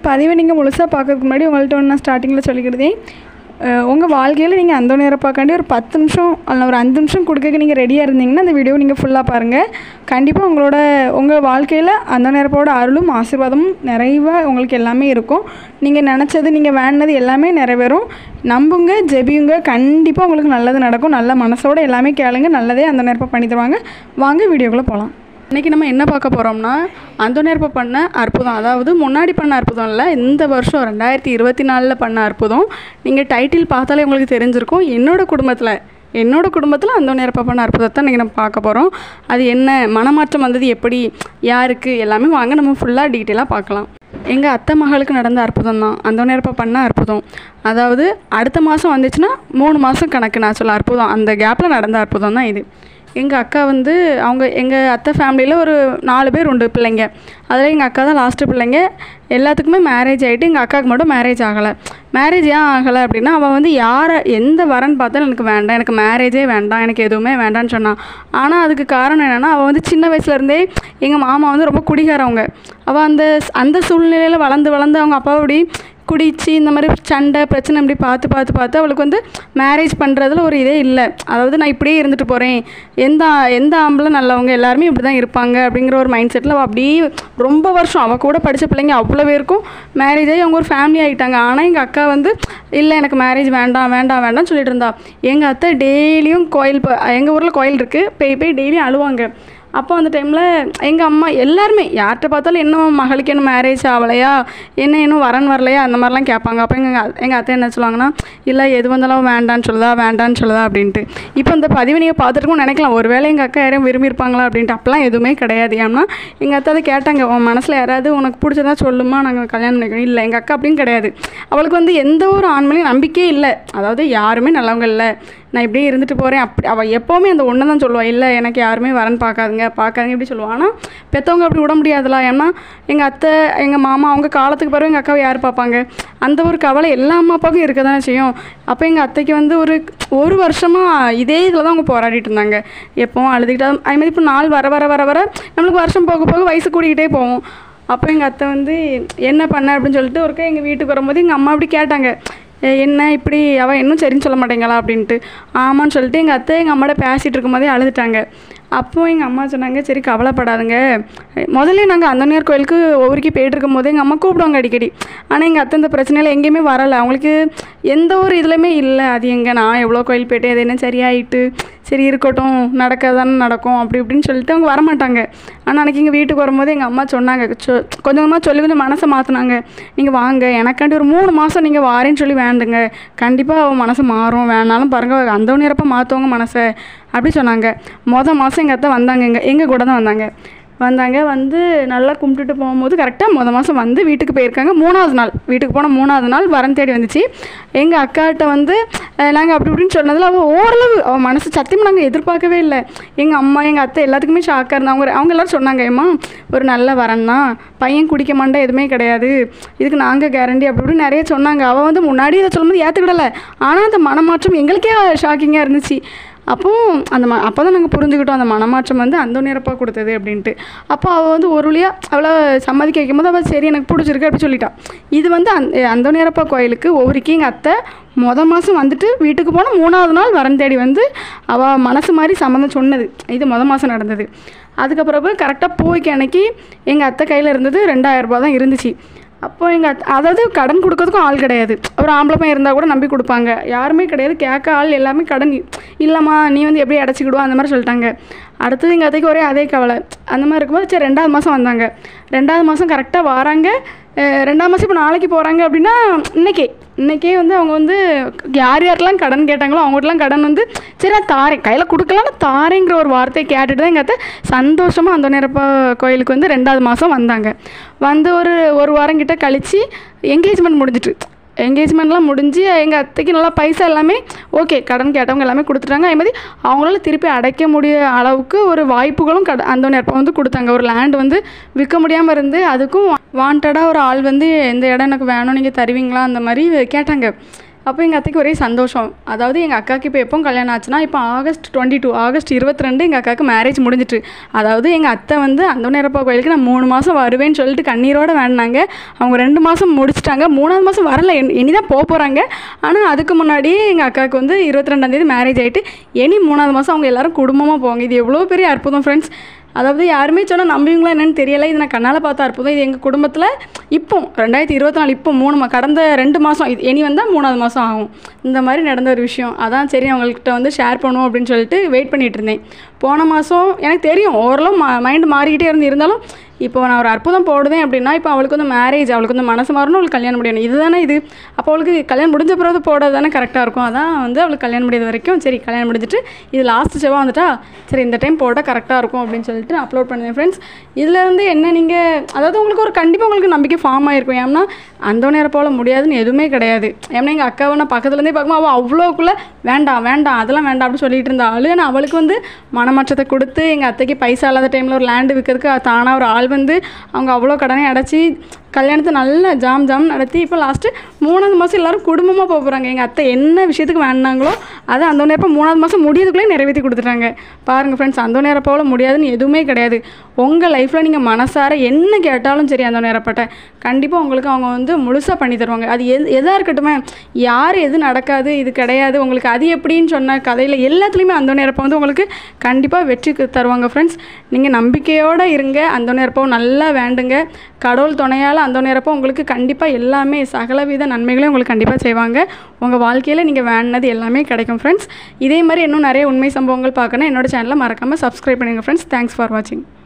பதிவை நீங்கள் முழுசாக பார்க்கறதுக்கு முன்னாடி உங்கள்கிட்ட ஒன்று நான் ஸ்டார்டிங்கில் சொல்லிக்கிறதே, உங்கள் வாழ்க்கையில் நீங்கள் அந்தோணியரப்பாக்காண்டி ஒரு 10 நிமிஷம் அல்ல ஒரு 5 நிமிஷம் கொடுக்க நீங்கள் ரெடியாக இருந்தீங்கன்னா அந்த வீடியோ நீங்கள் ஃபுல்லாக பாருங்கள். கண்டிப்பாக உங்கள் வாழ்க்கையில் அந்தோணியரப்பாவோட அருளும் ஆசீர்வாதமும் நிறைவாக உங்களுக்கு எல்லாமே இருக்கும். நீங்கள் நினச்சது நீங்கள் வேண்டினது எல்லாமே நிறைவேறும். நம்புங்க, ஜெபியுங்க, கண்டிப்பாக உங்களுக்கு நல்லது நடக்கும். நல்ல மனசோடு எல்லாமே கேளுங்க, நல்லதே அந்தோணியரப்பா பண்ணி தருவாங்க. வாங்க வீடியோக்குள்ளே போகலாம். இன்றைக்கி நம்ம என்ன பார்க்க போகிறோம்னா, அந்தோணியரப்பா பண்ண அற்புதம், அதாவது முன்னாடி பண்ண அற்புதம் இல்லை, இந்த வருஷம் 2024 பண்ண அற்புதம். நீங்கள் டைட்டில் பார்த்தாலே உங்களுக்கு தெரிஞ்சிருக்கும். என்னோட குடும்பத்தில் அந்தோணியரப்பா பண்ண அற்புதத்தை இன்றைக்கி நம்ம பார்க்க போகிறோம். அது என்ன, மனமாற்றம் வந்தது எப்படி, யாருக்கு, எல்லாமே வாங்க நம்ம ஃபுல்லாக டீட்டெயிலாக பார்க்கலாம். எங்கள் அத்தை மகளுக்கு நடந்த அற்புதம் தான் அந்தோணியரப்பா பண்ண அற்புதம். அதாவது அடுத்த மாதம் வந்துச்சுன்னா 3 மாதம் கணக்கு நான் சொல்ல அற்புதம், அந்த கேப்பில் நடந்த அற்புதம் தான் இது. எங்கள் அக்கா எங்கள் அத்தை ஃபேமிலியில் ஒரு 4 பேர் உண்டு பிள்ளைங்க. அதில் எங்கள் அக்கா தான் லாஸ்ட்டு பிள்ளைங்க. எல்லாத்துக்குமே மேரேஜ் ஆகிட்டு எங்கள் அக்காவுக்கு மட்டும் மேரேஜ் ஆகலை. மேரேஜ் ஏன் ஆகலை அப்படின்னா, அவள் எந்த வரன்னு பார்த்தாலும் எனக்கு வேண்டாம், எனக்கு மேரேஜே வேண்டாம், எனக்கு எதுவுமே வேண்டான்னு சொன்னான். ஆனால் அதுக்கு காரணம் என்னென்னா, அவள் சின்ன வயசுலேருந்தே எங்கள் மாமா ரொம்ப குடிகாரவங்க. அவள் அந்த சூழ்நிலையில் வளர்ந்து அவங்க அப்பா அப்படி குடிச்சு இந்த மாதிரி சண்டை பிரச்சனை இப்படி பார்த்து அவளுக்கு மேரேஜ் பண்ணுறதுல ஒரு இதே இல்லை. அதாவது நான் இப்படியே இருந்துட்டு போகிறேன், எந்த ஆம்பளை நல்லவங்க எல்லாருமே இப்படி தான் இருப்பாங்க அப்படிங்கிற ஒரு மைண்ட் செட்டில் அவள் அப்படியே ரொம்ப வருஷம் அவள் கூட படித்த பிள்ளைங்க அவ்வளோ பேருக்கும் மேரேஜ் ஆகி அவங்க ஒரு ஃபேமிலி ஆகிட்டாங்க. ஆனால் எங்கள் அக்கா இல்லை எனக்கு மேரேஜ் வேண்டாம்னு சொல்லிட்டு இருந்தா. எங்கள் அத்தை டெய்லியும் எங்கள் ஊரில் கோயில் இருக்குது, போய் டெய்லியும் அழுவாங்க. அப்போ அந்த டைமில் எங்கள் அம்மா எல்லாருமே யார்கிட்ட பார்த்தாலும் இன்னும் மகளுக்கு இன்னும் மேரேஜ் ஆகலையா, இன்னும் வரன் வரலையா, அந்த மாதிரிலாம் கேட்பாங்க. அப்போ எங்கள் அத்தை என்ன சொல்லுவாங்கன்னா, இல்லை எது வந்தாலும் வேண்டான்னு சொல்லுதா அப்படின்ட்டு. இப்போ இந்த பதிவை நீங்கள் பார்த்துருக்கோன்னு நினைக்கலாம், ஒருவேளை எங்கள் அக்கா யாரையும் விரும்பியிருப்பாங்களா அப்படின்ட்டு. அப்போலாம் எதுவுமே கிடையாது. ஏன்னா எங்கள் அத்தை அதை கேட்டாங்க, உன் மனசில் யாராவது உனக்கு பிடிச்சதா சொல்லுமா, நாங்கள் கல்யாணம் பண்ணிக்கணும். இல்லை, எங்கள் அக்கா அப்படின்னு கிடையாது. அவளுக்கு எந்த ஒரு ஆண்மனையும் நம்பிக்கையே இல்லை. அதாவது யாருமே நல்லவங்க இல்லை, நான் இப்படியே இருந்துட்டு போகிறேன் அப்படி. அவள் எப்போவுமே அந்த ஒன்று தான் சொல்லுவாள், இல்லை எனக்கு யாருமே வரன்னு பார்க்காதுங்க இப்படி சொல்லுவாள். ஆனால் பெற்றவங்க அப்படி விட முடியாதுல. ஏன்னா எங்கள் அத்தை எங்கள் மாமா அவங்க காலத்துக்கு பிறகு எங்கள் அக்காவை யார் பார்ப்பாங்க, அந்த ஒரு கவலை எல்லா அம்மா அப்பாவுக்கும் இருக்க தானே செய்யும். அப்போ எங்கள் அத்தைக்கு ஒரு வருஷமாக இதே இதில் தான் அவங்க போராடிட்டு இருந்தாங்க. எப்போவும் அழுதுகிட்டா அதுமாதிரி. இப்போ நாள் வர நம்மளுக்கு வருஷம் போக வயசு கூடிக்கிட்டே போகும். அப்போ எங்கள் அத்தை என்ன பண்ண அப்படின்னு சொல்லிட்டு ஒருக்கா எங்கள் வீட்டுக்கு வரும்போது எங்கள் அம்மா அப்படி கேட்டாங்க, என்ன இப்படி அவள் இன்னும் சரின்னு சொல்ல மாட்டேங்களா அப்படின்ட்டு. ஆமான்னு சொல்லிட்டு எங்கள் அத்தை எங்கள் அம்மாட்ட பேசிகிட்டு இருக்கும்போதே அழுதுட்டாங்க. அப்போது எங்கள் அம்மா சொன்னாங்க, சரி கவலைப்படாதுங்க, முதல்ல நாங்கள் அந்தோணியார் கோயிலுக்கு ஒவ்வொருக்கி போய்ட்டு இருக்கும் போது எங்கள் அம்மா கூப்பிடுவாங்க அடிக்கடி. ஆனால் எங்கள் அத்தை இந்த பிரச்சனையில் எங்கேயுமே வரலை, அவங்களுக்கு எந்த ஒரு இதுலையுமே இல்லை. அது எங்கே நான் எவ்வளோ கோயில் போய்ட்டு அது என்ன சரியாயிட்டு, சரி இருக்கட்டும் நடக்கதானே நடக்கும் அப்படி இப்படின்னு சொல்லிட்டு அவங்க வரமாட்டாங்க. ஆனால் அன்றைக்கி எங்கள் வீட்டுக்கு வரும்போது எங்கள் அம்மா சொன்னாங்க, கொஞ்சமாக கொஞ்சம் மனசை மாற்றினாங்க. நீங்கள் வாங்க, எனக்காண்டி ஒரு 3 மாதம் நீங்கள் வாரேன்னு சொல்லி வேண்டுங்க, கண்டிப்பாக அவள் மனசை மாறும், வேணாலும் பாருங்கள் அந்தோணியரப்பா மாற்றுவாங்க மனசை அப்படி சொன்னாங்க. மாதம் எங்கள் அத்தை வந்தாங்க, எங்கள் கூட தான் வந்தாங்க. நல்லா கும்பிட்டுட்டு போகும்போது கரெக்டாக மாதம் வீட்டுக்கு போயிருக்காங்க. 3வது நாள் வீட்டுக்கு போன 3வது நாள் வரன் தேடி வந்துச்சு. எங்கள் அக்காட்ட நாங்கள் அப்படி இப்படின்னு சொன்னதில் அவள் ஓரளவு அவள் மனசு சத்தியமாக நாங்கள் எதிர்பார்க்கவே இல்லை. எங்கள் அம்மா எங்கள் அத்தை எல்லாத்துக்குமே ஷாக்காக இருந்தாங்க. அவங்க எல்லோரும் சொன்னாங்க, ஏம்மா ஒரு நல்ல வரன் தான், பையன் குடிக்க மாட்டா எதுவுமே கிடையாது, இதுக்கு நாங்கள் கேரண்டி அப்படி இப்படின்னு நிறைய சொன்னாங்க. அவள் முன்னாடி இதை சொல்லும்போது ஏற்றுக்கிடலை. ஆனால் அந்த மனமாற்றம் எங்களுக்கே ஷாக்கிங்காக இருந்துச்சு. அப்போ தான் நாங்கள் புரிஞ்சுக்கிட்டோம், அந்த மனமாற்றம் அந்தோணியரப்பா கொடுத்தது அப்படின்ட்டு. அப்போ அவள் ஒரு வழியாக அவளை சம்மதிக்க வைக்கும்போது அவள் சரி எனக்கு பிடிச்சிருக்கு அப்படி சொல்லிட்டாள். இது அந்தோணியரப்பா கோயிலுக்கு ஒவ்வொருக்கி எங்கள் அத்தை மாதம் வீட்டுக்கு போனால் 3வது நாள் வரன் தேடி அவள் மனசு மாதிரி சம்மந்தம் சொன்னது. இது மாதம் நடந்தது. அதுக்கப்புறம் கரெக்டாக போய்க்கு அன்னைக்கு எங்கள் அத்தை கையில் இருந்தது 2000 ரூபா தான் இருந்துச்சு. அப்போ அதாவது கடன் கொடுக்கறதுக்கும் ஆள் கிடையாது. ஒரு ஆம்பளை பையன் இருந்தால் கூட நம்பி கொடுப்பாங்க, யாருமே கிடையாது. கேட்க ஆள் எல்லாமே கடன் இல்லைம்மா நீ எப்படி அடைச்சிக்கிடுவா அந்த மாதிரி சொல்லிட்டாங்க. அடுத்தது எங்கள் அத்தைக்கு அதே கவலை. அந்த மாதிரி இருக்கும்போது சரி 2வது மாதம் வந்தாங்க. 2வது மாதம் கரெக்டாக வராங்க. 2வது மாதம் இப்போ நாளைக்கு போகிறாங்க அப்படின்னா இன்றைக்கே அவங்க யாரெல்லாம் கடன் கேட்டாங்களோ அவங்ககிட்டலாம் கடன் சரி நான் தாரேன், கையில் கொடுக்கலான்னு தாரேங்கிற ஒரு வார்த்தையை கேட்டுட்டு தான் எங்கள் அத்தை சந்தோஷமாக அந்தோணியரப்பா கோயிலுக்கு 2வது மாதம் வந்தாங்க. ஒரு வாரம் கிட்ட கழித்து என்கேஜ்மெண்ட் முடிஞ்சிட்டு. என்கேஜ்மெண்ட்லாம் முடிஞ்சு எங்கள் அத்தைக்கு நல்லா பைசா எல்லாமே ஓகே, கடன் கேட்டவங்க எல்லாமே கொடுத்துட்டாங்க. அதே மாதிரி அவங்களால திருப்பி அடைக்க முடிய அளவுக்கு ஒரு வாய்ப்புகளும் அந்தோணியரப்பா கொடுத்தாங்க. ஒரு லேண்ட் விற்க முடியாமல் இருந்து அதுக்கும் வாண்டடாக ஒரு ஆள் இந்த இடம் எனக்கு வேணும் நீங்கள் தருவீங்களா அந்த மாதிரி கேட்டாங்க. அப்போ எங்கள் அத்தைக்கு ஒரே சந்தோஷம். அதாவது எங்கள் அக்காவுக்கு இப்போ எப்போ கல்யாணம் ஆச்சுன்னா, இப்போ ஆகஸ்ட் 22 எங்கள் அக்காவுக்கு மேரேஜ் முடிஞ்சிட்டு. அதாவது எங்கள் அத்தை வந்து அந்தோணியரப்பா கோயிலுக்கு நான் 3 மாதம் வருவேன்னு சொல்லிட்டு கண்ணீரோடு வேண்டினாங்க. அவங்க 2 மாதம் முடிச்சிட்டாங்க. 3ஆவது மாதம் வரல, இனி தான் போகிறாங்க. ஆனால் அதுக்கு முன்னாடியே எங்கள் அக்காவுக்கு வந்து 22ஆம் தேதி மேரேஜ் ஆகிட்டு இனி 3ஆவது மாதம் அவங்க எல்லோரும் குடும்பமாக போவாங்க. இது எவ்வளோ பெரிய அற்புதம் ஃப்ரெண்ட்ஸ். அதாவது யாருமே சொன்னால் நம்புவீங்களா என்னென்னு தெரியலை. இது நான் கண்ணால் பார்த்த அற்புதம். இது எங்கள் குடும்பத்தில் இப்போ 2024 இப்போ கடந்த 2 மாதம் இது இனி வந்தால் 3ஆவது மாதம் ஆகும். இந்த மாதிரி நடந்த ஒரு விஷயம். அதான் சரி அவங்கள்கிட்ட வந்து ஷேர் பண்ணுவோம் அப்படின்னு சொல்லிட்டு வெயிட் பண்ணிகிட்டு இருந்தேன். போன மாதம் எனக்கு தெரியும் ஓரளவு மைண்டு மாறிக்கிட்டே இருந்தாலும் இப்போ நான் ஒரு அற்புதம் போடுவேன் அப்படின்னா, இப்போ அவளுக்கு வந்து மேரேஜ், அவளுக்கு வந்து மனசு மாறணும், அவளுக்கு கல்யாணம் முடியணும். இது தானே இது. அப்போ அவளுக்கு கல்யாணம் முடிஞ்ச பிறகு போடுறது தானே கரெக்டாக இருக்கும். அதான் வந்து அவளுக்கு கல்யாணம் முடியாத வரைக்கும் சரி கல்யாணம் முடிஞ்சிட்டு இது லாஸ்ட் செவ்வாய் வந்துட்டா சரி இந்த டைம் போட்டால் கரெக்டாக இருக்கும் அப்படின்னு சொல்லிட்டு அப்லோட் பண்ணுவேன் ஃப்ரெண்ட்ஸ். இதிலேருந்து என்ன நீங்கள் அதாவது உங்களுக்கு ஒரு கண்டிப்பாக உங்களுக்கு நம்பிக்கை ஃபார்ம் ஆகிருக்கும். ஏன்னா அந்தோணியரை போல் முடியாதுன்னு எதுவுமே கிடையாது. ஏன்னா எங்கள் அக்காவை நான் பக்கத்துலேருந்தே பார்க்கும்போது அவள் அவ்வளோக்குள்ளே வேண்டாம் அதெல்லாம் வேண்டாம் அப்படின்னு சொல்லிட்டு இருந்தாள். ஆனால் அவளுக்கு வந்து மனமாற்றத்தை கொடுத்து எங்கள் அத்தைக்கு பைசா இல்லாத டைமில் ஒரு லேண்டு விற்கிறதுக்கு தானாக ஒரு ஆள் வந்து அவங்க அவ்வளோ கடனை அடைச்சி கல்யாணத்தை நல்லா ஜாம் நடத்தி இப்போ லாஸ்ட்டு 3ஆவது மாதம் எல்லோரும் குடும்பமாக போகிறாங்க. எங்கள் அத்தை என்ன விஷயத்துக்கு வேணாங்களோ அதை அந்தோணியரப்பா 3ஆவது மாதம் முடியதுக்குள்ளே நிறைவேற்றி கொடுத்துட்டாங்க. பாருங்கள் ஃப்ரெண்ட்ஸ், அந்தோணியரப்பாவில் முடியாதுன்னு எதுவுமே கிடையாது. உங்கள் லைஃப்பில் நீங்கள் மனசார என்ன கேட்டாலும் சரி அந்தோணியரப்பாட்ட கண்டிப்பாக உங்களுக்கு அவங்க வந்து முழுசாக பண்ணி தருவாங்க. அது எதாக இருக்கட்டுமே, யார் எது நடக்காது இது கிடையாது உங்களுக்கு அது எப்படின்னு சொன்ன கதையில் எல்லாத்துலேயுமே அந்தோணியரப்பா வந்து உங்களுக்கு கண்டிப்பாக வெற்றி தருவாங்க. ஃப்ரெண்ட்ஸ், நீங்கள் நம்பிக்கையோடு இருங்க. அந்தோணியரப்பாவை நல்லா வேண்டுங்க. கடவுள் துணையால் அந்தோணியரப்பா உங்களுக்கு கண்டிப்பாக எல்லாமே சகலவித நன்மைகளையும் உங்களுக்கு கண்டிப்பாக செய்வாங்க. உங்கள் வாழ்க்கையில் நீங்கள் வேண்டினது எல்லாமே கிடைக்கும் ஃப்ரெண்ட்ஸ். இதே மாதிரி இன்னும் நிறைய உண்மை சம்பவங்கள் பார்க்கணும் என்னோடய சேனலை மறக்காமல் சப்ஸ்கிரைப் பண்ணுங்கள் ஃப்ரெண்ட்ஸ். தேங்க்ஸ் ஃபார் வாட்சிங்.